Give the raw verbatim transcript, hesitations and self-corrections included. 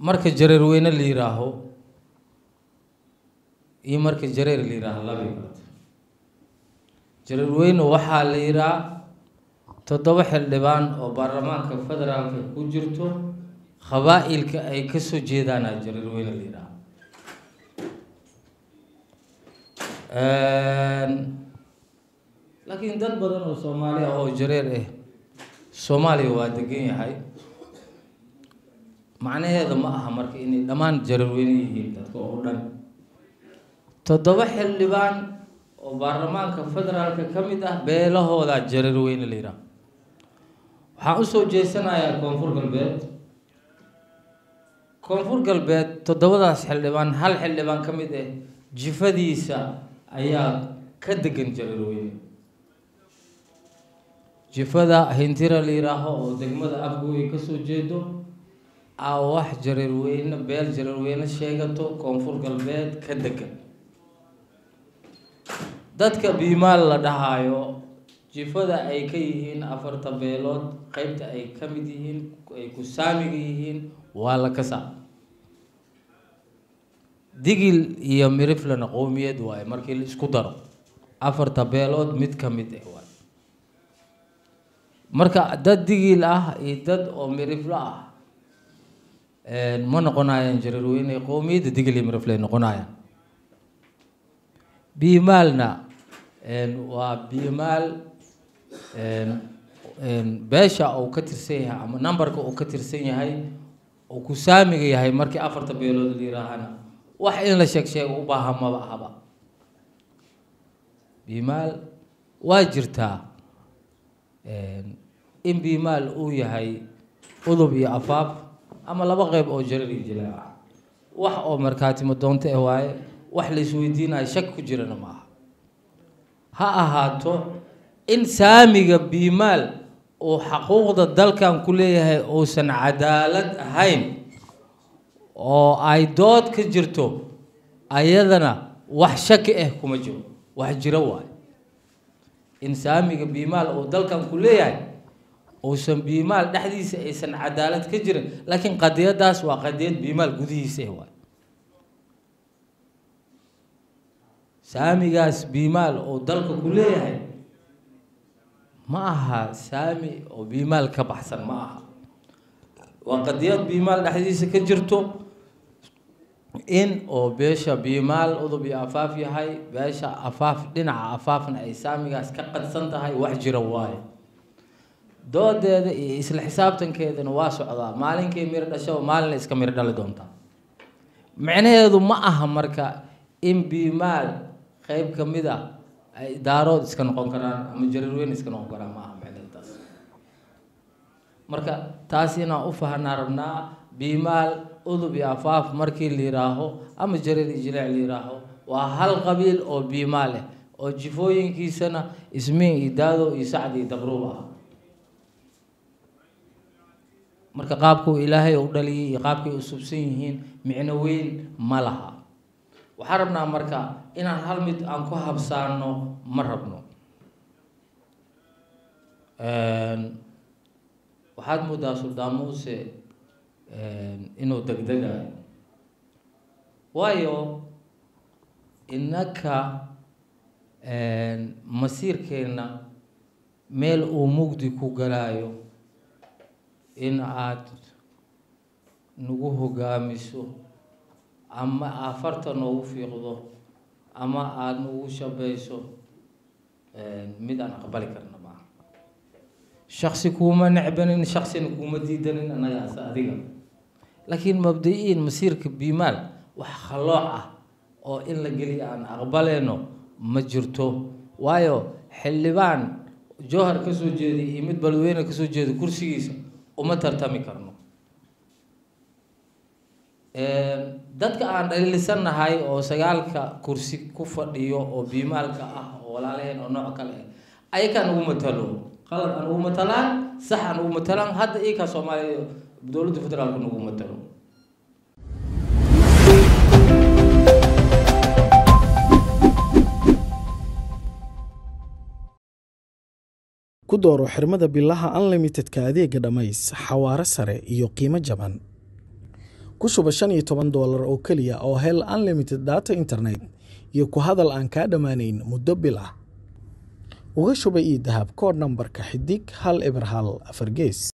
marka jareer weyne la yiraaho iyo marka jareer la yiraaho laba kala jareer weyne waxa la yiraa toddoba xildhibaan oo baarlamaanka federaalka ku jirto qabaa'ilka ay ka soo jeedaan jareer weyne la yiraa een laakiin dad badan oo Soomaali ah oo jareer ah Soomaaliya waa degan yahay macnaheedu ma aha marka inay dhamaan jareer weyne yihiin dadka oo dhan toddoba xildhibaan oo baarlamaanka federaalka kamid ah beelahooda jareer weyne la yiraa waxaan u soo jeesanayaa koonfur galbeed koonfur galbeed toddobadaas xildhibaan hal xildhibaan kamid ah jifadiisa ayaa ka degan jareer weyne jifada hintira la yiraaho oo degmada Afgooy ka soo jeedo aa wax jareer weyne beel jareer weyne sheegato koonfur galbeed ka degan dadka biimaal la dhahayo jifada ay ka yihiin afarta beelood qaybta ay ka mid yihiin ay ku saamiga yihiin waa la ka saa digil iyo miriflana qowmiyad waay markii la isku daro afarta beelood mid ka mid ah waay marka dad digil ah iyo dad oo mirifla ah een ma noqonayaan jareer weyne qowmiyada digil iyo mirifla noqonayaan biimaalna een waa biimaal een een beesha oo ka tirsan yahay ama numberka oo ka tirsan yahay oo ku saamiga yahay markii afarta beelood la yiraahana wax in la sheeg sheeg u baahan ma ahaba biimaal waa jirtaa een in biimaal uu yahay udub iyo afaaf ama laba qayb oo jareer iyo jilaa wax oo markaati ma doonto ee waaye wax la isweydiinayo shak ku jirana ma aha ha ahaato in saamiga biimaal oo xuquuqda dalkan ku leeyahay oo san cadaalad ahayn oo ay dood ka jirto ayadana wax shak ah kuma jiro wax jira waay in saamiga biimaal oo dalkan ku leeyahay oo san biimaal dhaxdiisa aysan cadaalad ka jirin laakiin qadiyadaas waa qadiyad biimaal gudihiisa waay saamigaas biimaal oo dalka ku leeyahay ma aha saami oo biimaal ka baxsan ma aha waa qadiyad biimaal dhaxdiisa ka jirto in oo beesha biimaal udub iyo afaaf yahay beesha afaaf dhinaca afaafna ay saamigaas ka qadsan tahay wax jira waaye doodeeda iyo isla xisaabtankeedana waa socdaa maalinkii mir dhasho maalin iska mir dhali doonta macnaheedu ma aha marka in biimaal qayb kamid ah ay daarood iska noqon karaan ama jareer weyne iska noqon karaan ma aha macnaheedaas marka taas inaan u fahanaa rabnaa biimaal udub iyo afaaf markii la yiraaho ama jareer iyo jilaac la yiraaho waa hal qabiil oo biimaal ah oo jifooyinkiisana ismiin iyo daado iyo sacd iyo dabruub ah marka qaabku ilaahay u dhaliyay iyo qaabkay u subsan yihiin micno weyn ma laha waxaan rabnaa marka inaan hal mid aan ku habsaano ma rabno een waxaad moodaa Suldaan Muuse een inuu degdegayo waayo innaka een masiirkeena meel uu mugdi ku galaayo in aad nagu hogaamiso ama afarta noogu fiiqdo ama aad nagu shabayso een mid aan aqbali karna ma shakhsi kuma nacbanin shakhsina kuma diidanin anaga adiga laakiin mabda'iin masiirka biimaal wax khalooc ah oo in la geliyo aan aqbaleyno ma jirto waayo xildhibaan joohar ka soo jeeday iyo mid balweyne ka soo jeeday kursigiisa uma tartami karno ee dadka aan dhalilisanahay oo sagaalka kursi ku fadhiyo oo biimaalka ah oo walaalaheen oo nooc kale ay kan ugu matalo qalad aan ugu matalaan sax aan ugu matalaan hadda ee ka Soomaaliya dawladda federaalka ugu matalo ku dooro xirmada billaha unlimitedka adeega dhamays xawaare sare iyo qiimo jaban ku shuba shan iyo toban doolar oo keliya oo hel unlimited data internet iyo ku hadal aan kaa dhammaanayn muddo bil ah. Uga shuba ii dahab koodh nambarka xidig hal eber hal afar gees.